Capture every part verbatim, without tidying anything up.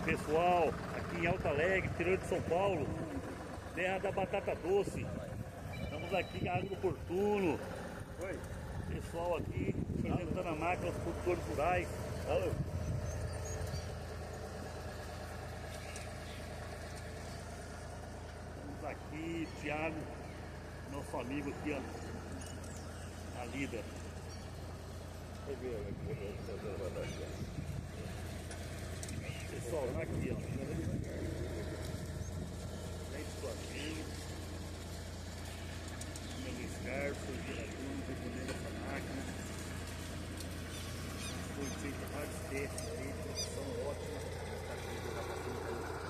Pessoal, aqui em Alto Alegre, interior de São Paulo, terra da batata doce. Estamos aqui Agro Oportuno. Oi. Pessoal aqui apresentando a máquina aos produtores rurais. Alô. Estamos aqui, Thiago, nosso amigo aqui, ó, a líder. Pessoal, aqui, ó, dez platinhos, meu escarpo, girador, recomendo essa máquina. Foi feita vários testes aí, produção ótima. Tá aqui, já passando aí.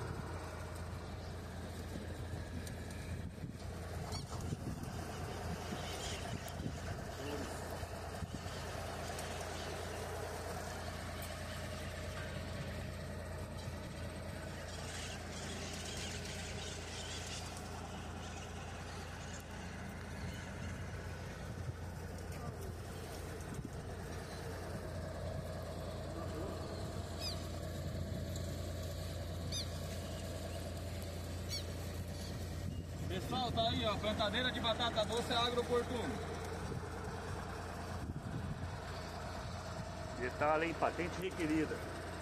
Pessoal, tá aí, ó, plantadeira de batata doce Agro Oportuno. Detalhe em patente requerida.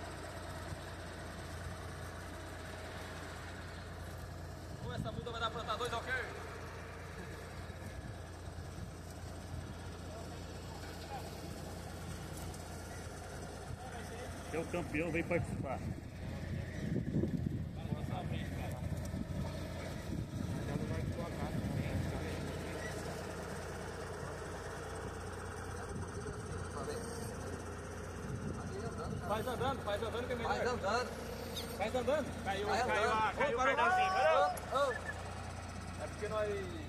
Ou essa muda vai dar plantar dois, ok? É o campeão, vem participar. Faz andando, faz andando que é melhor. Faz andando. Faz andando. Caiu, Vai caiu, andando. a- caiu o Ô, parou. pardalzinho, parou? Ô, ô. É porque nós...